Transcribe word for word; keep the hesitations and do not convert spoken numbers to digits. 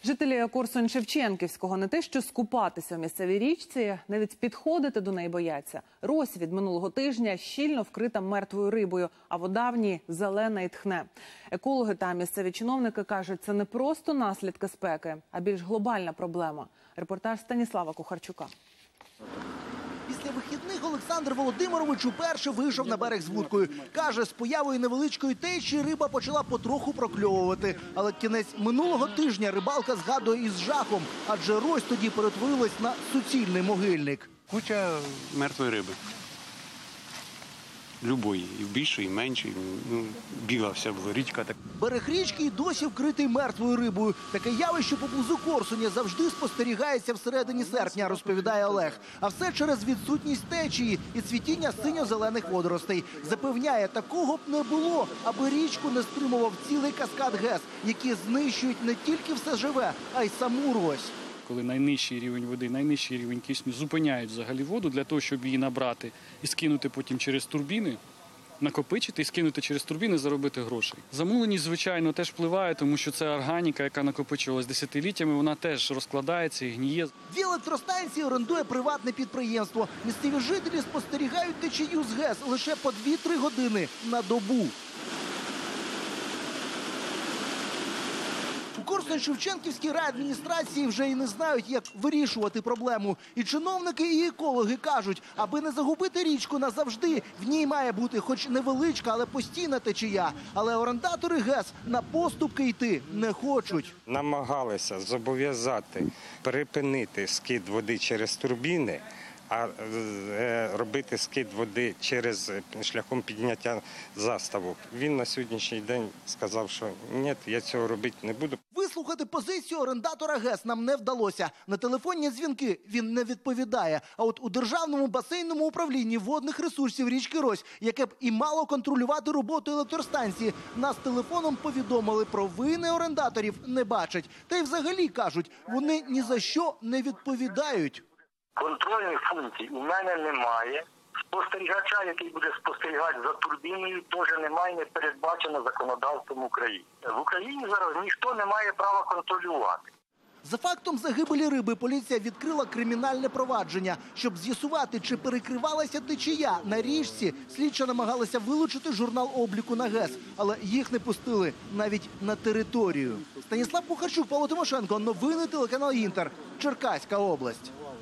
Жителі Корсунь-Шевченківського не те, що скупатися в місцевій річці, навіть підходити до неї бояться. Рось від минулого тижня щільно вкрита мертвою рибою, а вода в ній зелена і тхне. Екологи та місцеві чиновники кажуть, це не просто наслідки спеки, а більш глобальна проблема. Репортаж Станіслава Кухарчука. Після вихідних Олександр Володимирович уперше вийшов на берег з вудкою. Каже, з появою невеличкої течії риба почала потроху прокльовувати. Але кінець минулого тижня рибалка згадує із жахом, адже Рось тоді перетворилась на суцільний могильник. Куча мертвої риби. Любої, і більшої, і меншої. Ну, біла вся була річка. Берег річки й досі вкритий мертвою рибою. Таке явище поблизу Корсуня завжди спостерігається всередині серпня, розповідає Олег. А все через відсутність течії і цвітіння синьо-зелених водоростей. Запевняє, такого б не було, аби річку не стримував цілий каскад ГЕС, які знищують не тільки все живе, а й саму Рось. Коли найнижчий рівень води, найнижчий рівень кисню зупиняють взагалі воду для того, щоб її набрати і скинути потім через турбіни, накопичити і скинути через турбіни, заробити грошей. Замуленість, звичайно, теж впливає, тому що це органіка, яка накопичувалась десятиліттями, вона теж розкладається і гніє. Дві електростанції орендує приватне підприємство. Місцеві жителі спостерігають течію з ГЕС лише по дві-три години на добу. У Корсунь-Шевченківській райадміністрації вже й не знають, як вирішувати проблему. І чиновники, і екологи кажуть, аби не загубити річку назавжди, в ній має бути хоч невеличка, але постійна течія. Але орендатори ГЕС на поступки йти не хочуть. Намагалися зобов'язати припинити скид води через турбіни, а робити скид води через шляхом підняття заставу. Він на сьогоднішній день сказав, що ні, я цього робити не буду. Вислухати позицію орендатора ГЕС нам не вдалося. На телефонні дзвінки він не відповідає. А от у Державному басейному управлінні водних ресурсів річки Рось, яке б і мало контролювати роботу електростанції, нас телефоном повідомили про вини орендаторів не бачать. Та й взагалі, кажуть, вони ні за що не відповідають. Контрольних функцій у мене немає. Спостерігача, який буде спостерігати за турбіною, теж немає, не передбачено законодавством України. В Україні зараз ніхто не має права контролювати. За фактом загибелі риби поліція відкрила кримінальне провадження. Щоб з'ясувати, чи перекривалася течія на річці, слідча намагалася вилучити журнал обліку на ГЕС, але їх не пустили навіть на територію. Станіслав Кухарчук, Павло Тимошенко, новини телеканал «Інтер», Черкаська область.